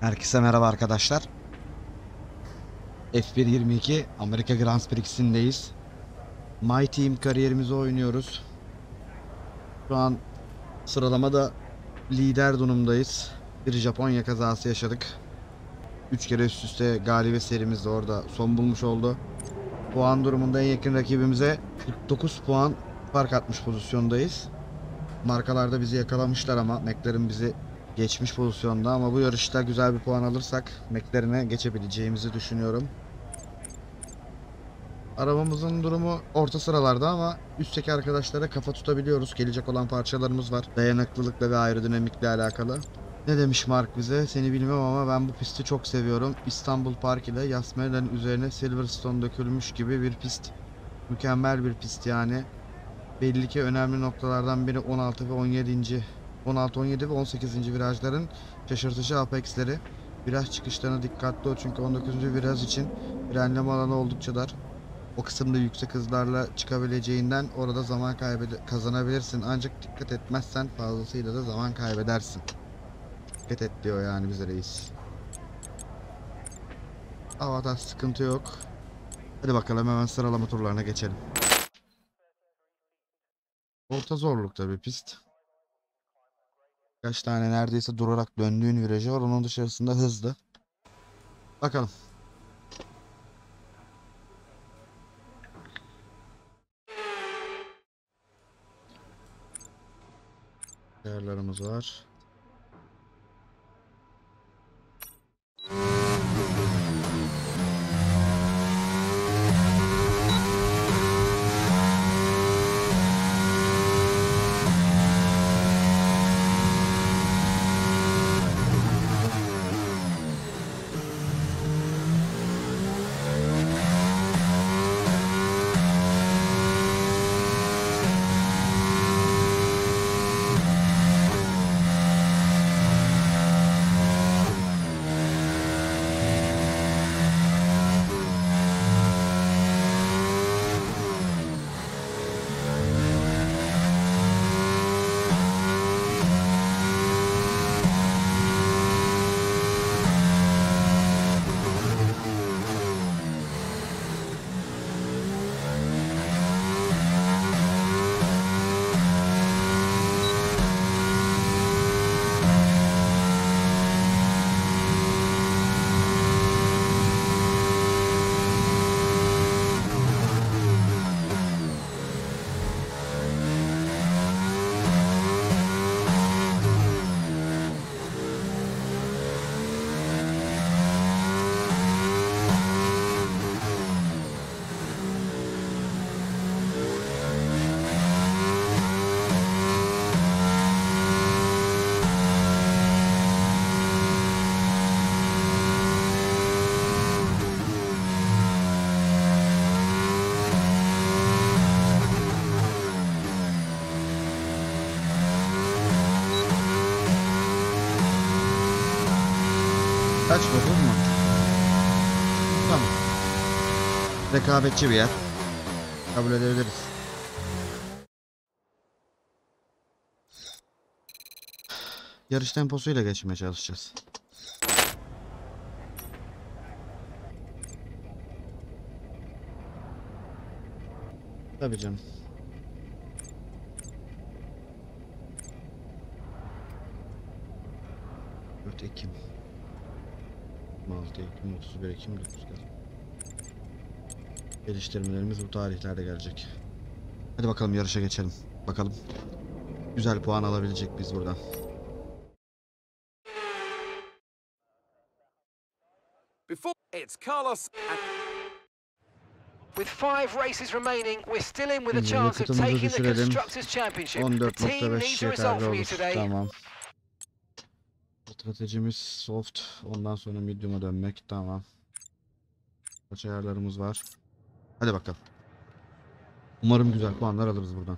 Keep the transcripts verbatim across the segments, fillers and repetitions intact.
Herkese merhaba arkadaşlar. F bir yirmi iki Amerika Grand Prix'sindeyiz. My Team kariyerimizi oynuyoruz. Şu an sıralamada lider durumdayız. Bir Japonya kazası yaşadık. üç kere üst üste galibiyet serimiz de orada son bulmuş oldu. Puan durumunda en yakın rakibimize kırk dokuz puan fark atmış pozisyondayız. Markalarda bizi yakalamışlar ama McLaren bizi geçmiş pozisyonda, ama bu yarışta güzel bir puan alırsak McLaren'e geçebileceğimizi düşünüyorum. Arabamızın durumu orta sıralarda ama üstteki arkadaşlara kafa tutabiliyoruz. Gelecek olan parçalarımız var. Dayanıklılıkla ve aerodinamikle alakalı. Ne demiş Mark bize? Seni bilmem ama ben bu pisti çok seviyorum. İstanbul Park ile Yasmer'in üzerine Silverstone dökülmüş gibi bir pist. Mükemmel bir pist yani. Belli ki önemli noktalardan biri on altı ve on yedinci on altı, on yedi ve on sekizinci virajların şaşırtıcı apexleri. Viraj çıkışlarına dikkatli ol çünkü on dokuzuncu viraj için frenleme alanı oldukça dar. O kısımda yüksek hızlarla çıkabileceğinden orada zaman kaybede kazanabilirsin. Ancak dikkat etmezsen fazlasıyla da zaman kaybedersin. Dikkat et diyor yani bize reis. Havada sıkıntı yok. Hadi bakalım hemen sıralama turlarına geçelim. Orta zorlukta bir pist. Kaç tane neredeyse durarak döndüğün virajı var. Onun dışarısında hızlı. Bakalım. Ayarlarımız var. Kaç dokuz mu? Tamam. Rekabetçi bir yer. Kabul edebiliriz. Yarış temposuyla geçmeye çalışacağız. Tabii canım. dört Ekim. altı Ekim, otuz bir Ekim, dokuz Kasım. Geliştirmelerimiz bu tarihlerde gelecek. Hadi bakalım yarışa geçelim. Bakalım. Güzel puan alabilecek biz buradan. Before it's Carlos. With five races remaining, we're still in with a chance of taking the Constructors' Championship. The team needs a result from you today. Tamam. Stratejimiz soft, ondan sonra medium'a dönmek. Tamam. Kaç ayarlarımız var. Hadi bakalım. Umarım güzel puanlar alırız buradan.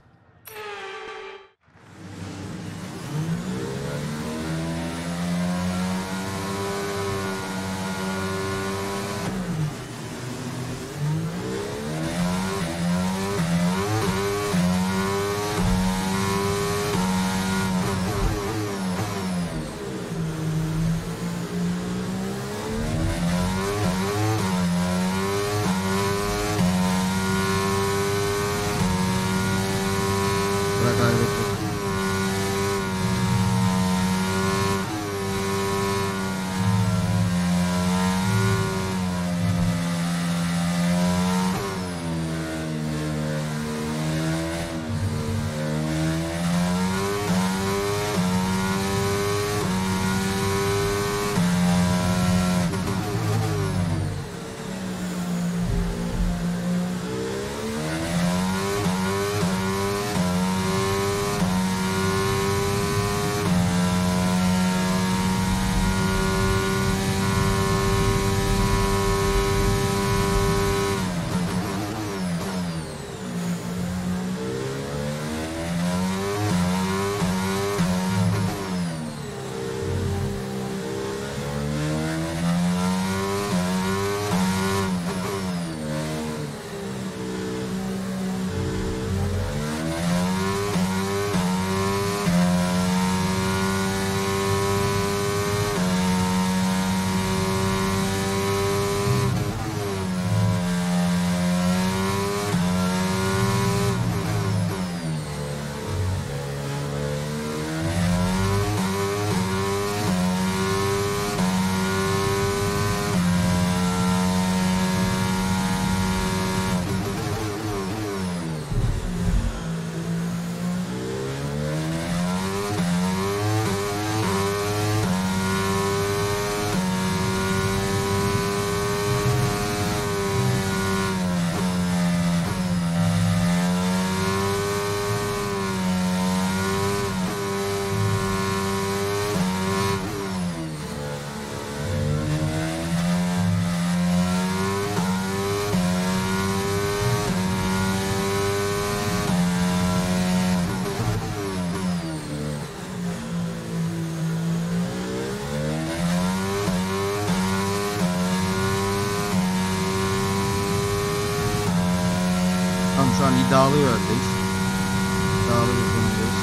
Tamam, şu an iddialı yerdeyiz. İddialı bir konumdayız.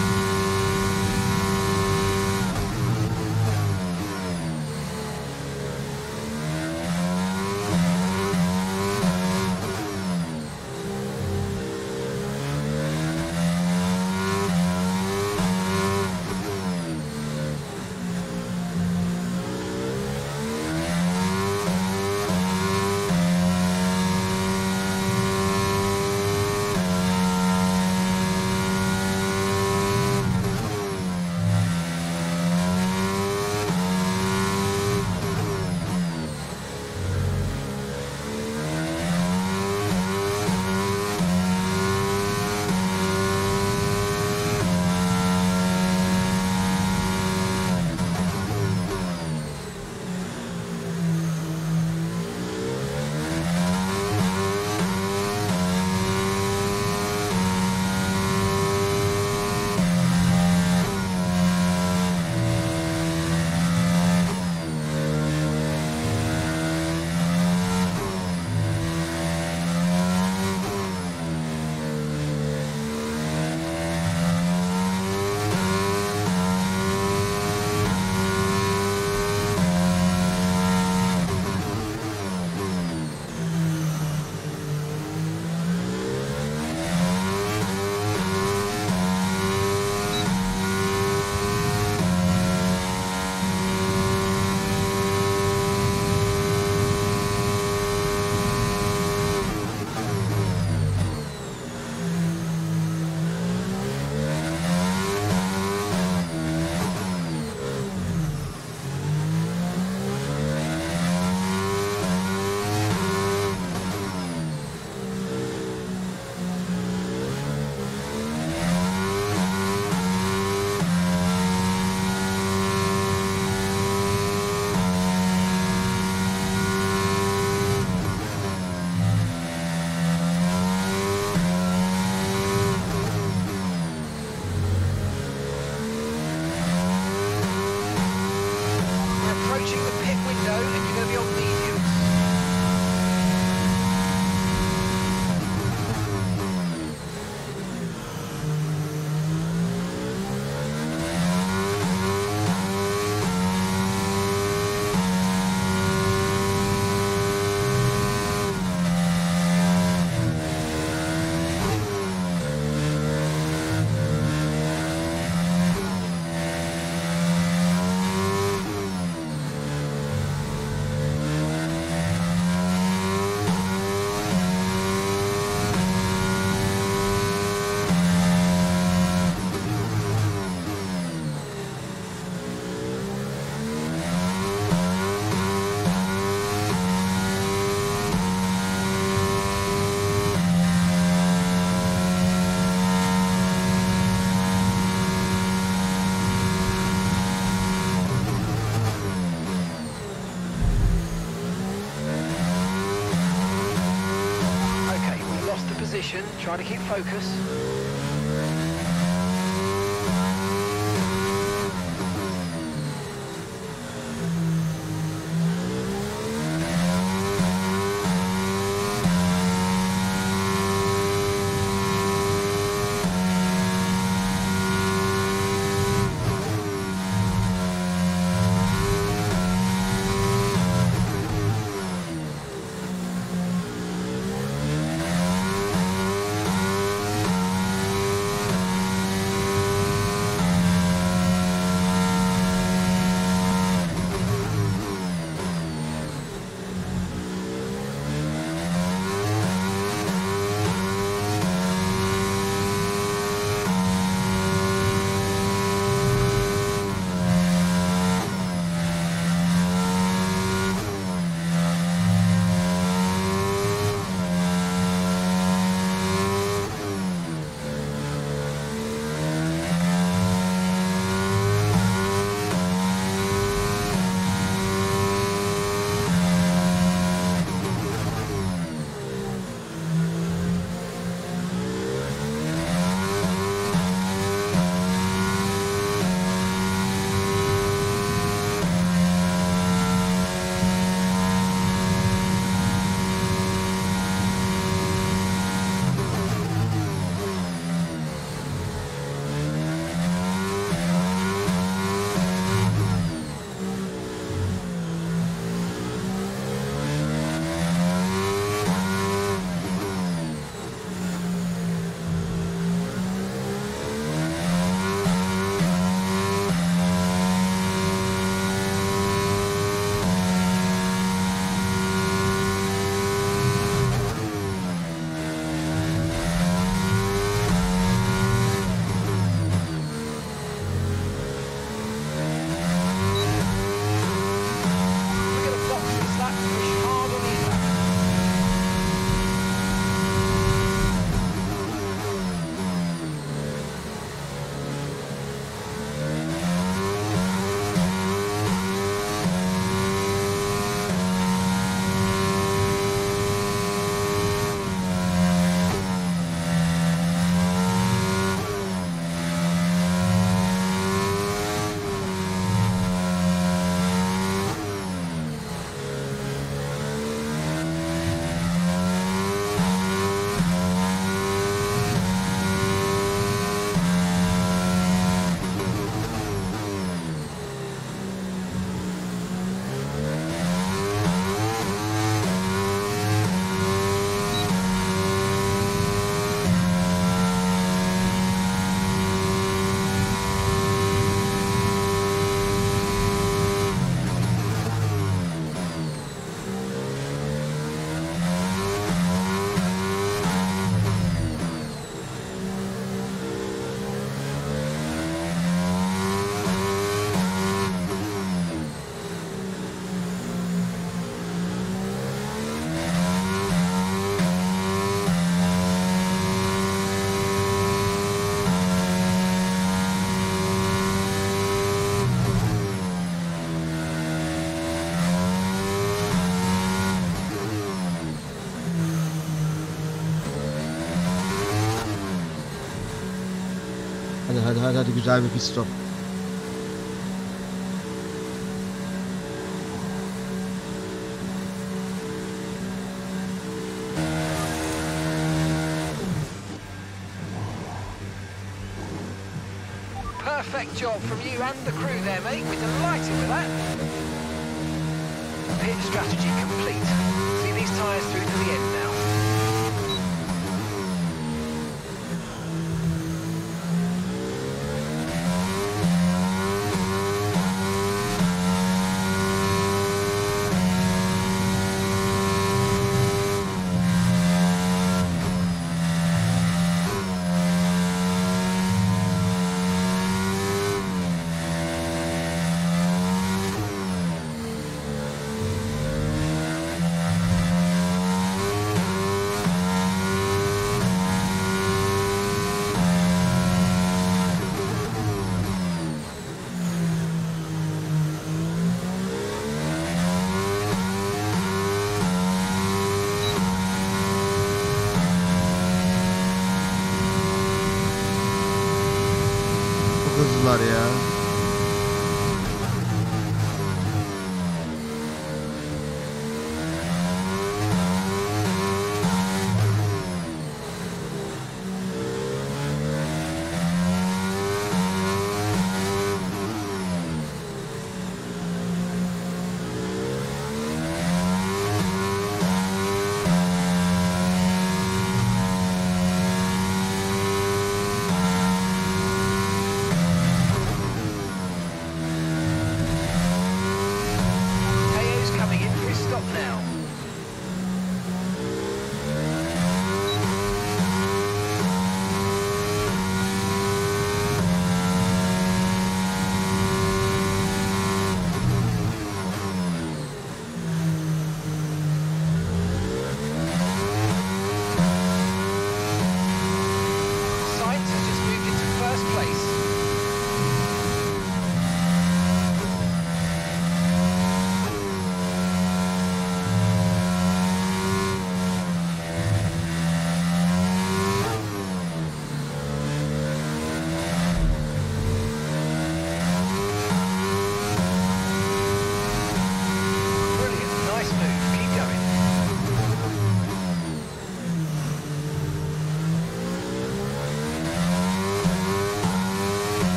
Trying to keep focus. Hadi hadi hadi hadi, güzel bir pist o. Perfect job from you and the crew there, mate. We're delighted with that. Pit strategy complete. See these tyres through to the end now. Hızlılar ya.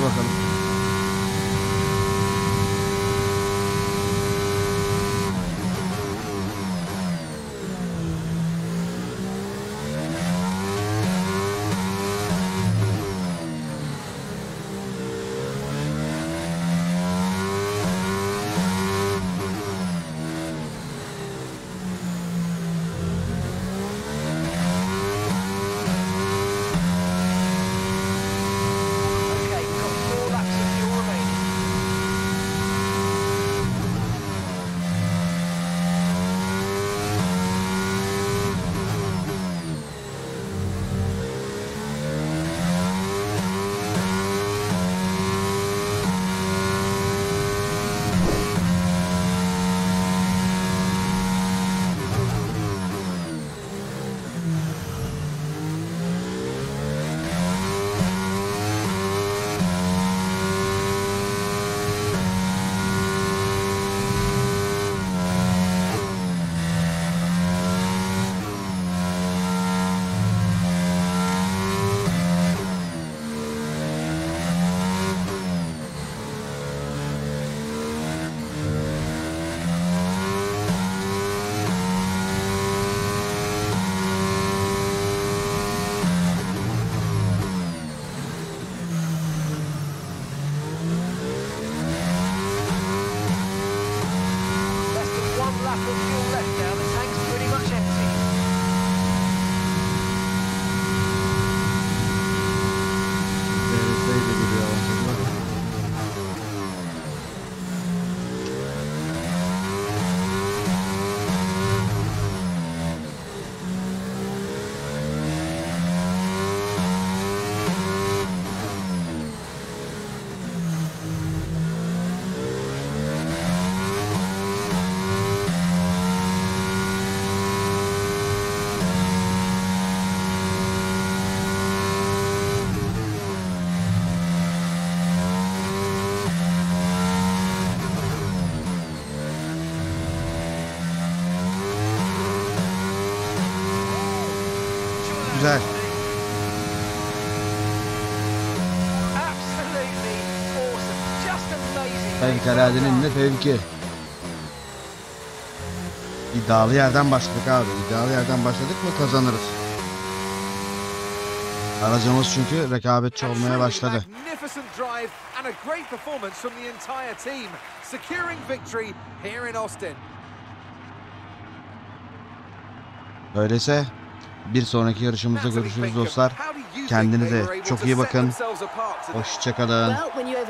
bakalım. Güzel. Fevkaladenin de fevki. İddialı yerden başladık abi. İddialı yerden başladık mı kazanırız. Aracımız çünkü rekabetçi olmaya başladı. Öyleyse bir sonraki yarışımızda görüşürüz dostlar. Kendinize çok iyi bakın. Hoşça kalın.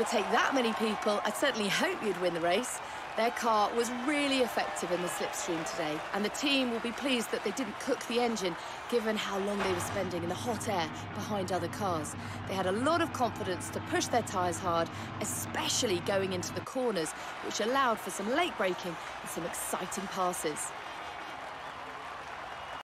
Their car was really effective in the slipstream today, and the team will be pleased that they didn't cook the engine, given how long they were spending in the hot air behind other cars. They had a lot of confidence to push their tyres hard, especially going into the corners, which allowed for some late braking and some exciting passes.